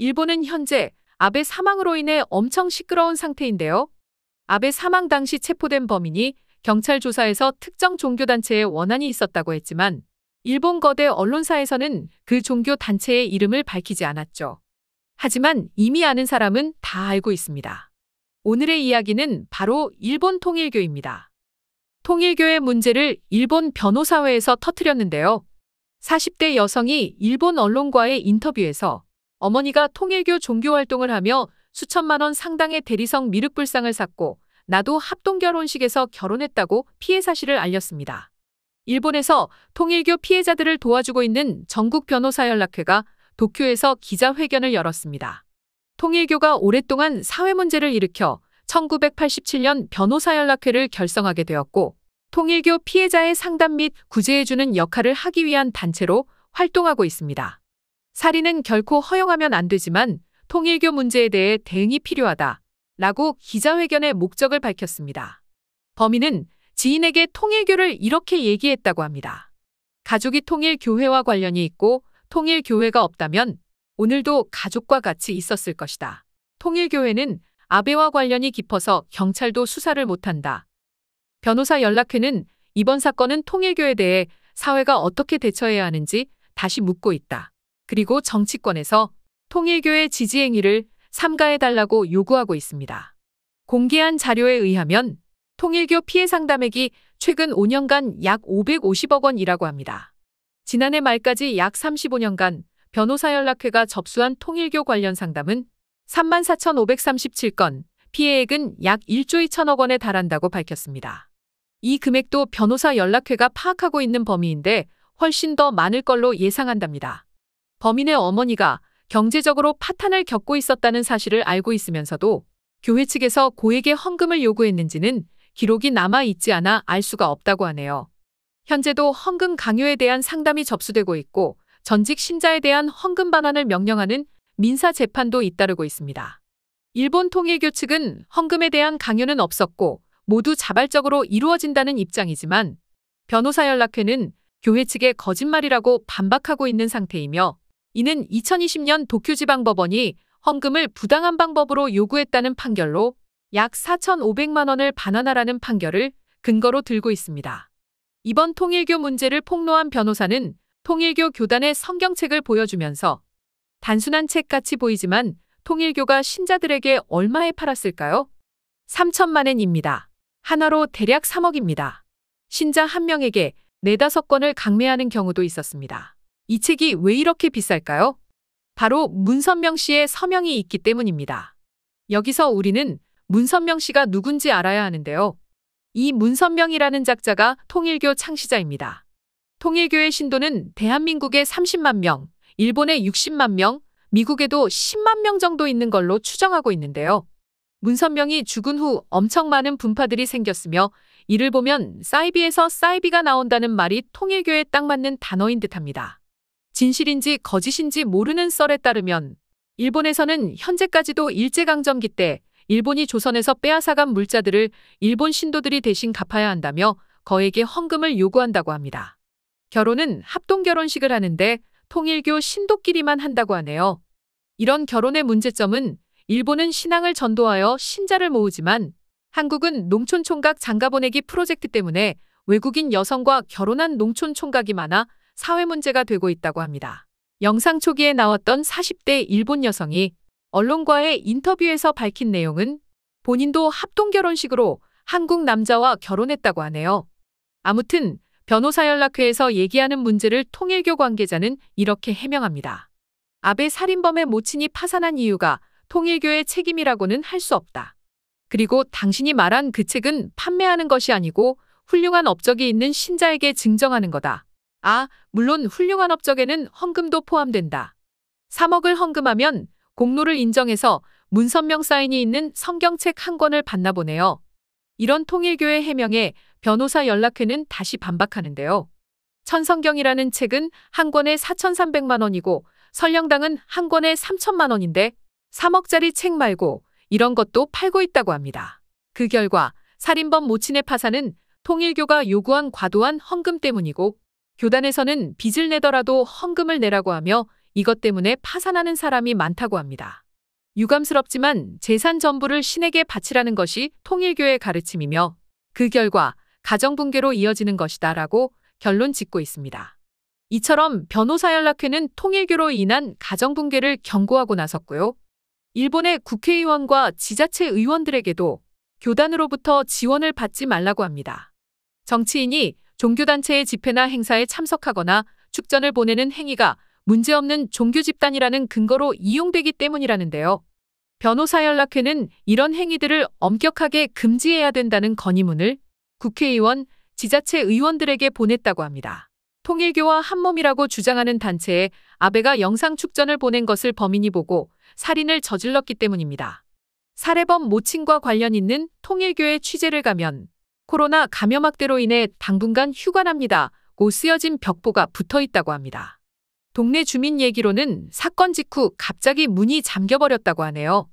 일본은 현재 아베 사망으로 인해 엄청 시끄러운 상태인데요. 아베 사망 당시 체포된 범인이 경찰 조사에서 특정 종교단체에 원한이 있었다고 했지만 일본 거대 언론사에서는 그 종교 단체의 이름을 밝히지 않았죠. 하지만 이미 아는 사람은 다 알고 있습니다. 오늘의 이야기는 바로 일본 통일교입니다. 통일교의 문제를 일본 변호사회에서 터뜨렸는데요. 40대 여성이 일본 언론과의 인터뷰에서 어머니가 통일교 종교활동을 하며 수천만 원 상당의 대리석 미륵불상을 샀고 나도 합동결혼식에서 결혼했다고 피해 사실을 알렸습니다. 일본에서 통일교 피해자들을 도와주고 있는 전국변호사연락회가 도쿄에서 기자회견을 열었습니다. 통일교가 오랫동안 사회 문제를 일으켜 1987년 변호사연락회를 결성하게 되었고 통일교 피해자의 상담 및 구제해주는 역할을 하기 위한 단체로 활동하고 있습니다. 살인은 결코 허용하면 안 되지만 통일교 문제에 대해 대응이 필요하다라고 기자회견의 목적을 밝혔습니다. 범인은 지인에게 통일교를 이렇게 얘기했다고 합니다. 가족이 통일교회와 관련이 있고 통일교회가 없다면 오늘도 가족과 같이 있었을 것이다. 통일교회는 아베와 관련이 깊어서 경찰도 수사를 못한다. 변호사 연락회는 이번 사건은 통일교에 대해 사회가 어떻게 대처해야 하는지 다시 묻고 있다. 그리고 정치권에서 통일교의 지지 행위를 삼가해달라고 요구하고 있습니다. 공개한 자료에 의하면 통일교 피해 상담액이 최근 5년간 약 550억 원이라고 합니다. 지난해 말까지 약 35년간 변호사연락회가 접수한 통일교 관련 상담은 34,537건, 피해액은 약 1조 2천억 원에 달한다고 밝혔습니다. 이 금액도 변호사연락회가 파악하고 있는 범위인데 훨씬 더 많을 걸로 예상한답니다. 범인의 어머니가 경제적으로 파탄을 겪고 있었다는 사실을 알고 있으면서도 교회 측에서 고액의 헌금을 요구했는지는 기록이 남아있지 않아 알 수가 없다고 하네요. 현재도 헌금 강요에 대한 상담이 접수되고 있고 전직 신자에 대한 헌금 반환을 명령하는 민사 재판도 잇따르고 있습니다. 일본 통일교 측은 헌금에 대한 강요는 없었고 모두 자발적으로 이루어진다는 입장이지만 변호사연락회는 교회 측의 거짓말이라고 반박하고 있는 상태이며 이는 2020년 도쿄지방법원이 헌금을 부당한 방법으로 요구했다는 판결로 약 4,500만 원을 반환하라는 판결을 근거로 들고 있습니다. 이번 통일교 문제를 폭로한 변호사는 통일교 교단의 성경책을 보여주면서 단순한 책같이 보이지만 통일교가 신자들에게 얼마에 팔았을까요? 3천만 엔입니다. 하나로 대략 3억입니다. 신자 한 명에게 4-5권을 강매하는 경우도 있었습니다. 이 책이 왜 이렇게 비쌀까요? 바로 문선명 씨의 서명이 있기 때문입니다. 여기서 우리는 문선명 씨가 누군지 알아야 하는데요. 이 문선명이라는 작자가 통일교 창시자입니다. 통일교의 신도는 대한민국에 30만 명, 일본에 60만 명, 미국에도 10만 명 정도 있는 걸로 추정하고 있는데요. 문선명이 죽은 후 엄청 많은 분파들이 생겼으며 이를 보면 사이비에서 사이비가 나온다는 말이 통일교에 딱 맞는 단어인 듯합니다. 진실인지 거짓인지 모르는 썰에 따르면 일본에서는 현재까지도 일제강점기 때 일본이 조선에서 빼앗아간 물자들을 일본 신도들이 대신 갚아야 한다며 거액의 헌금을 요구한다고 합니다. 결혼은 합동결혼식을 하는데 통일교 신도끼리만 한다고 하네요. 이런 결혼의 문제점은 일본은 신앙을 전도하여 신자를 모으지만 한국은 농촌총각 장가보내기 프로젝트 때문에 외국인 여성과 결혼한 농촌총각이 많아 사회 문제가 되고 있다고 합니다. 영상 초기에 나왔던 40대 일본 여성이 언론과의 인터뷰에서 밝힌 내용은 본인도 합동결혼식으로 한국 남자와 결혼했다고 하네요. 아무튼 변호사연락회에서 얘기하는 문제를 통일교 관계자는 이렇게 해명합니다. 아베 살인범의 모친이 파산한 이유가 통일교의 책임이라고는 할 수 없다. 그리고 당신이 말한 그 책은 판매하는 것이 아니고 훌륭한 업적이 있는 신자에게 증정하는 거다. 아, 물론 훌륭한 업적에는 헌금도 포함된다. 3억을 헌금하면 공로를 인정해서 문선명 사인이 있는 성경책 한 권을 받나 보네요. 이런 통일교의 해명에 변호사연락회는 다시 반박하는데요. 천성경이라는 책은 한 권에 4,300만 원이고 설령당은 한 권에 3천만 원인데 3억짜리 책 말고 이런 것도 팔고 있다고 합니다. 그 결과 살인범 모친의 파산은 통일교가 요구한 과도한 헌금 때문이고 교단에서는 빚을 내더라도 헌금을 내라고 하며 이것 때문에 파산하는 사람이 많다고 합니다. 유감스럽지만 재산 전부를 신에게 바치라는 것이 통일교의 가르침이며 그 결과 가정붕괴로 이어지는 것이다라고 결론 짓고 있습니다. 이처럼 변호사 연락회는 통일교로 인한 가정붕괴를 경고하고 나섰고요. 일본의 국회의원과 지자체 의원들에게도 교단으로부터 지원을 받지 말라고 합니다. 정치인이 종교단체의 집회나 행사에 참석하거나 축전을 보내는 행위가 문제없는 종교 집단이라는 근거로 이용되기 때문이라는데요. 변호사 연락회는 이런 행위들을 엄격하게 금지해야 된다는 건의문을 국회의원, 지자체 의원들에게 보냈다고 합니다. 통일교와 한몸이라고 주장하는 단체에 아베가 영상 축전을 보낸 것을 범인이 보고 살인을 저질렀기 때문입니다. 살해범 모친과 관련 있는 통일교의 취재를 가면 코로나 감염 확대로 인해 당분간 휴관합니다.고 쓰여진 벽보가 붙어 있다고 합니다. 동네 주민 얘기로는 사건 직후 갑자기 문이 잠겨버렸다고 하네요.